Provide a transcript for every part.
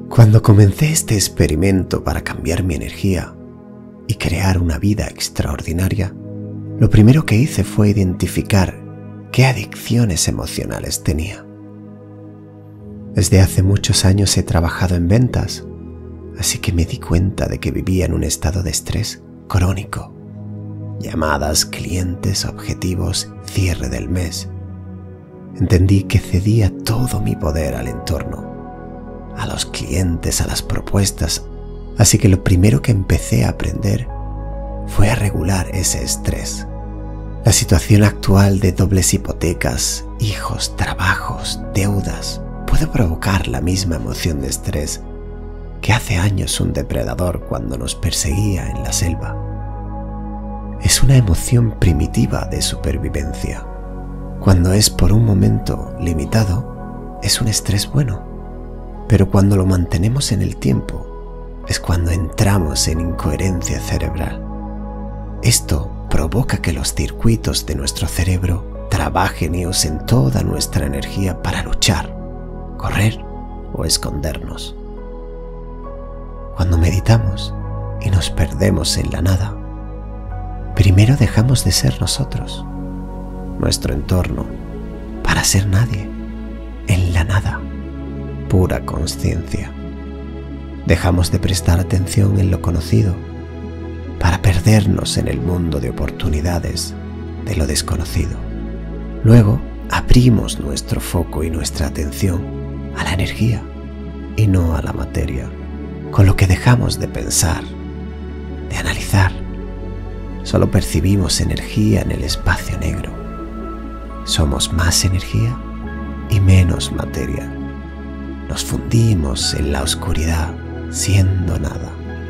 Cuando comencé este experimento para cambiar mi energía y crear una vida extraordinaria, lo primero que hice fue identificar qué adicciones emocionales tenía. Desde hace muchos años he trabajado en ventas, así que me di cuenta de que vivía en un estado de estrés crónico. Llamadas, clientes, objetivos, cierre del mes. Entendí que cedía todo mi poder al entorno, a los clientes, a las propuestas, así que lo primero que empecé a aprender fue a regular ese estrés. La situación actual de dobles hipotecas, hijos, trabajos, deudas, puede provocar la misma emoción de estrés que hace años un depredador cuando nos perseguía en la selva. Es una emoción primitiva de supervivencia. Cuando es por un momento limitado, es un estrés bueno, pero cuando lo mantenemos en el tiempo, es cuando entramos en incoherencia cerebral. Esto provoca que los circuitos de nuestro cerebro trabajen y usen toda nuestra energía para luchar, correr o escondernos. Cuando meditamos y nos perdemos en la nada, primero dejamos de ser nosotros, nuestro entorno, para ser nadie, en la nada, pura consciencia. Dejamos de prestar atención en lo conocido para perdernos en el mundo de oportunidades de lo desconocido. Luego abrimos nuestro foco y nuestra atención a la energía y no a la materia, con lo que dejamos de pensar, de analizar. Solo percibimos energía en el espacio negro. Somos más energía y menos materia. Nos fundimos en la oscuridad, siendo nada.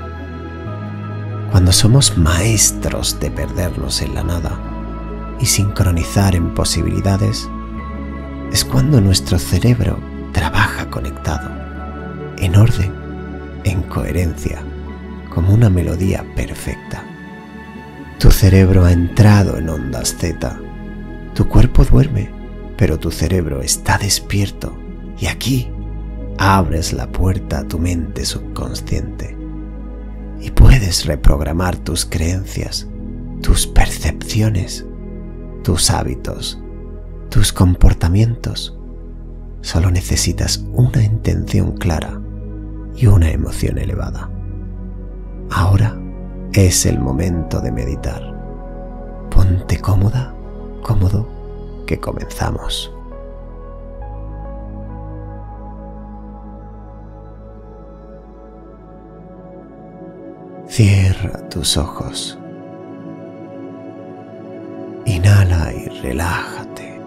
Cuando somos maestros de perdernos en la nada y sincronizar en posibilidades, es cuando nuestro cerebro trabaja conectado, en orden, en coherencia, como una melodía perfecta. Tu cerebro ha entrado en ondas Z. Tu cuerpo duerme, pero tu cerebro está despierto, y aquí abres la puerta a tu mente subconsciente y puedes reprogramar tus creencias, tus percepciones, tus hábitos, tus comportamientos. Solo necesitas una intención clara y una emoción elevada. Ahora es el momento de meditar. Ponte cómoda, cómodo, que comenzamos. Cierra tus ojos. Inhala y relájate.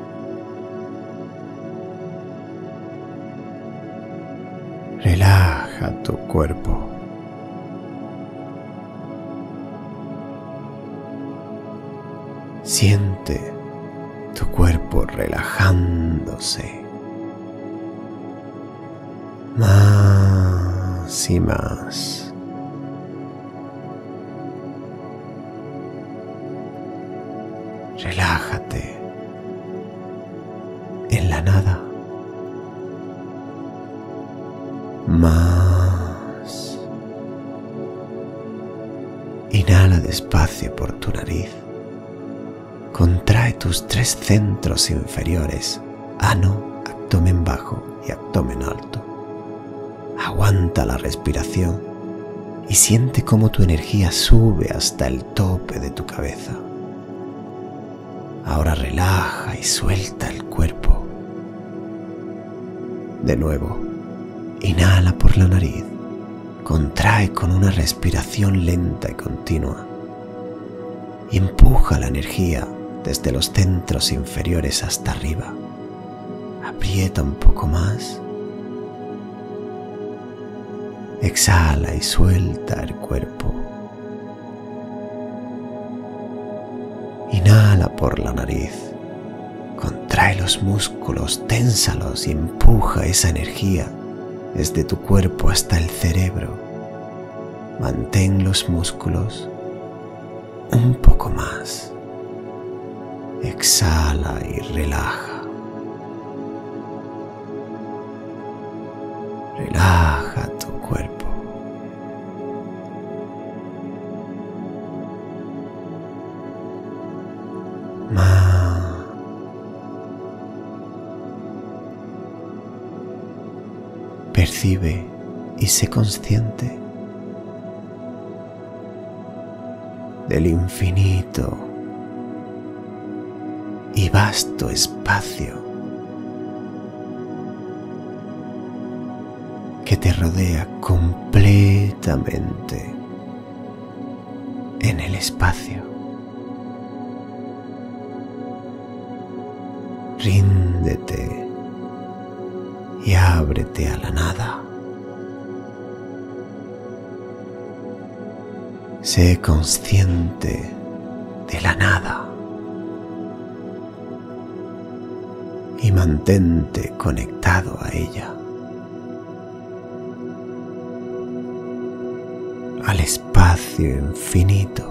Relaja tu cuerpo. Siente tu cuerpo relajándose. Más y más. Relájate en la nada. Más. Inhala despacio por tu nariz. Contrae tus 3 centros inferiores, ano, abdomen bajo y abdomen alto. Aguanta la respiración y siente cómo tu energía sube hasta el tope de tu cabeza. Ahora relaja y suelta el cuerpo. De nuevo, inhala por la nariz. Contrae con una respiración lenta y continua. Y empuja la energía desde los centros inferiores hasta arriba. Aprieta un poco más. Exhala y suelta el cuerpo. Inhala por la nariz. Contrae los músculos, ténsalos y empuja esa energía desde tu cuerpo hasta el cerebro. Mantén los músculos un poco más. Exhala y relaja. Relaja tu Percibe y sé consciente del infinito y vasto espacio que te rodea completamente en el espacio. Ríndete y ábrete a la nada. Sé consciente de la nada y mantente conectado a ella, al espacio infinito.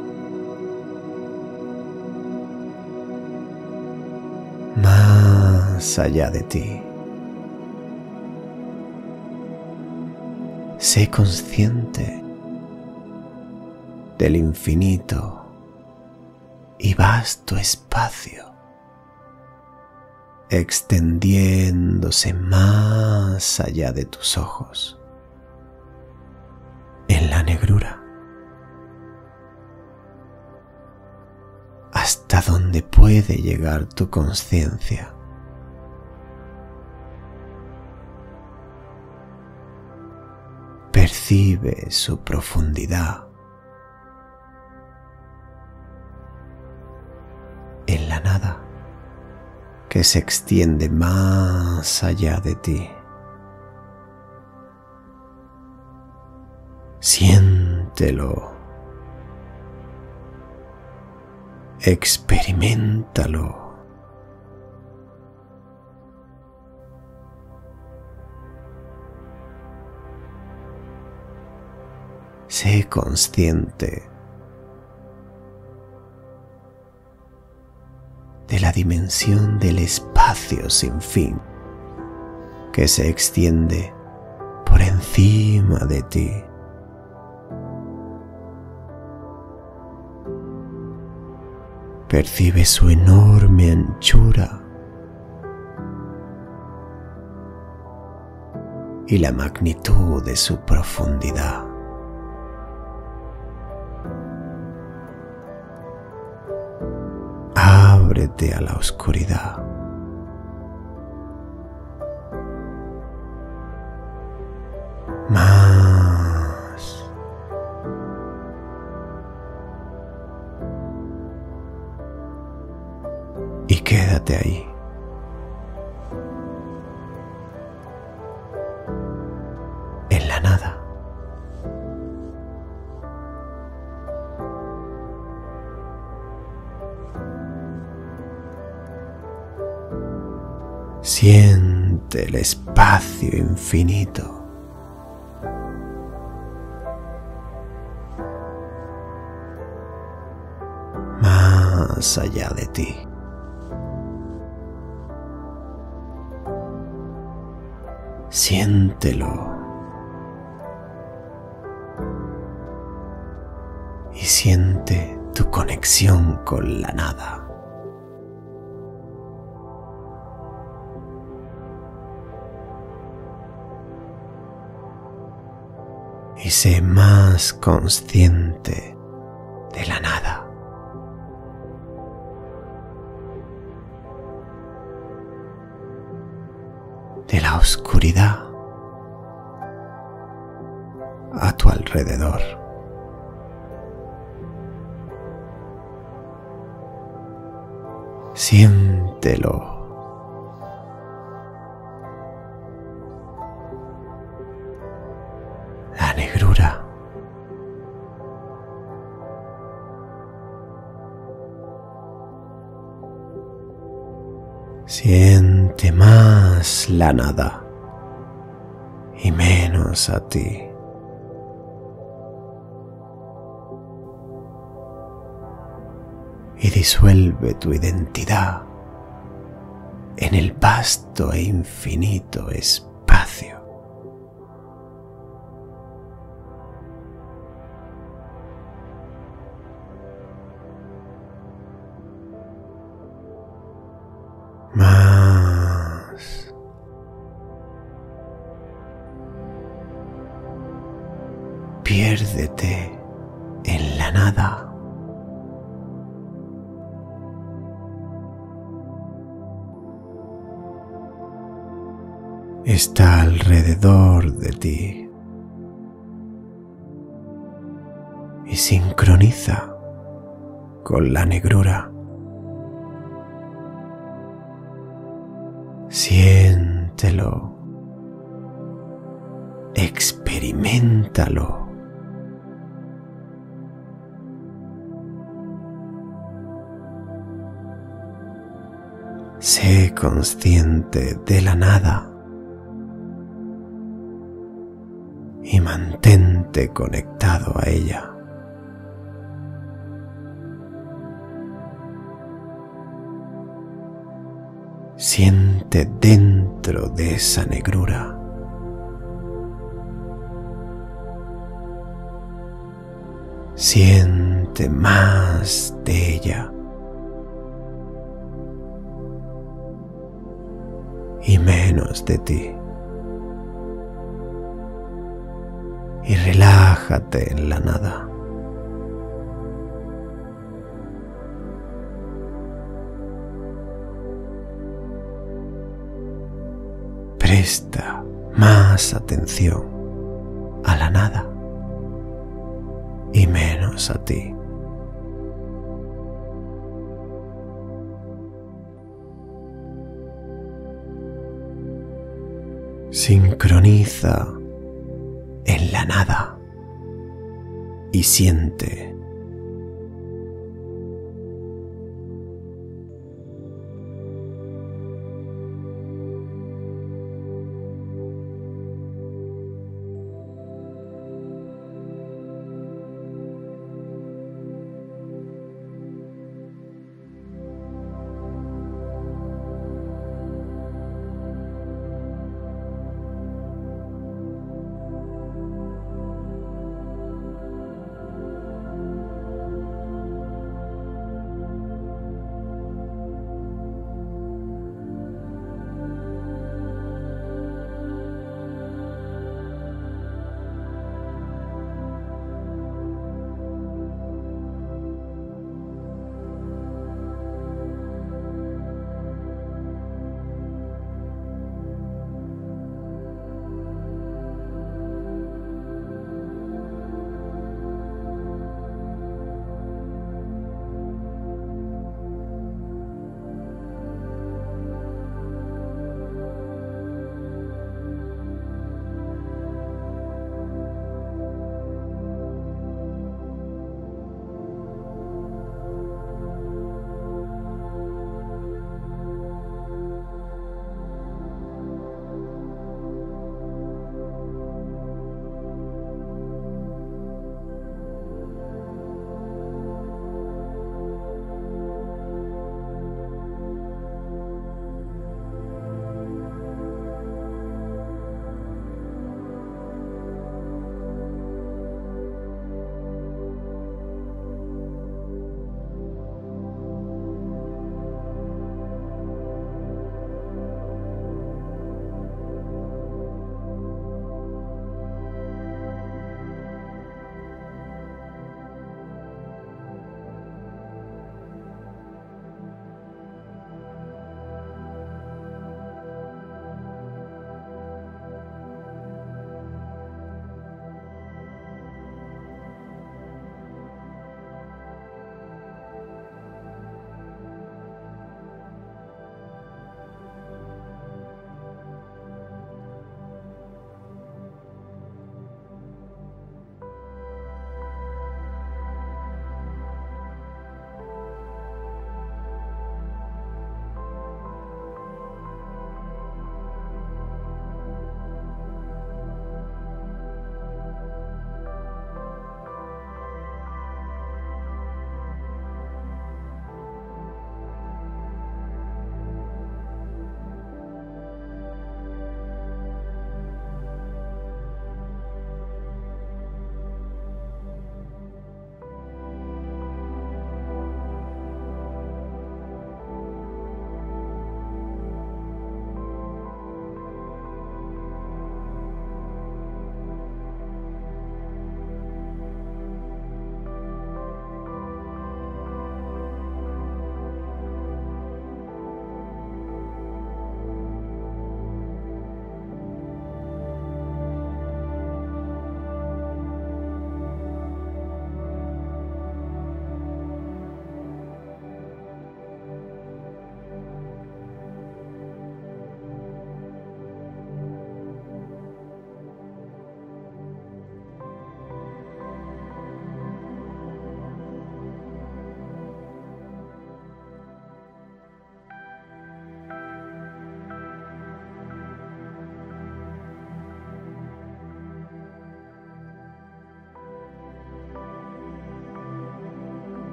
Más allá de ti. Sé consciente del infinito y vasto espacio, extendiéndose más allá de tus ojos, en la negrura, hasta donde puede llegar tu conciencia. Percibe su profundidad. En la nada que se extiende más allá de ti. Siéntelo. Experiméntalo. Sé consciente de la dimensión del espacio sin fin que se extiende por encima de ti. Percibe su enorme anchura y la magnitud de su profundidad. Ábrete a la oscuridad. Más. Y quédate ahí. En la nada. Siente el espacio infinito. Más allá de ti. Siéntelo. Y siente tu conexión con la nada. Y sé más consciente de la nada. De la oscuridad a tu alrededor. Siéntelo. La negrura. Siente más la nada y menos a ti. Y disuelve tu identidad en el vasto e infinito espacio. Más. piérdete en la nada. Está alrededor de ti y sincroniza con la negrura. Siéntelo, experiméntalo. Sé consciente de la nada y mantente conectado a ella. Siente dentro de esa negrura. Siente más de ella y menos de ti. Y relájate en la nada. Presta más atención a la nada y menos a ti. Sincroniza en la nada y siente.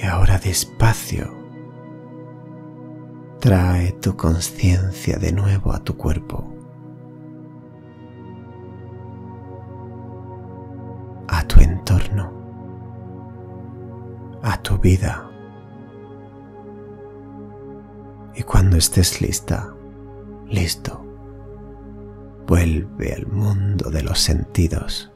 Y ahora despacio, trae tu conciencia de nuevo a tu cuerpo, a tu entorno, a tu vida. Y cuando estés lista, listo, vuelve al mundo de los sentidos.